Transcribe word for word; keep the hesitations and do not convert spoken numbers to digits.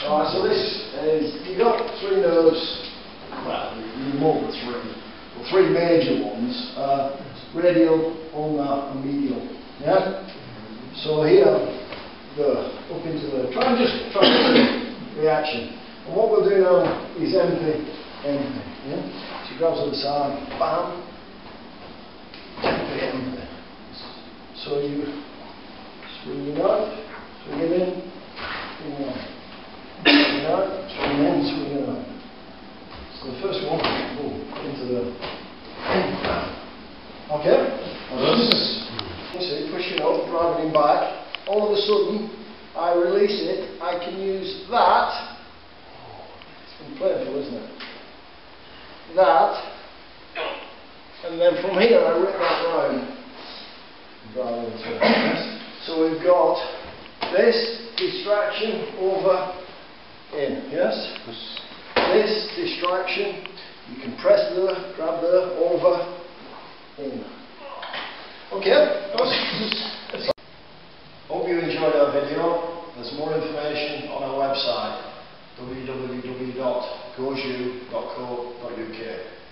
Right, so this is, you've got three nerves, well, more than three, well, three major ones, uh, radial, ulnar and medial, yeah? So here, the, up into the, try and just try and get the reaction. And what we'll do now is empty, empty, yeah? So you grab to the side, bam, empty, empty. So you swing your knife, swing it in, swing it out. Swing it out, swing it in, swing it out. So the first one, boom, into the, okay? Yes. You see, pushing up, driving him back. All of a sudden, I release it, I can use that. It's been playful, isn't it? That. And then from here, I rip that round. Drive into it. Yes. So we've got this distraction over in, yes? This distraction, you can press there, grab there, over, in. Okay? Hope you enjoyed our video. There's more information on our website, w w w dot goju dot co dot u k.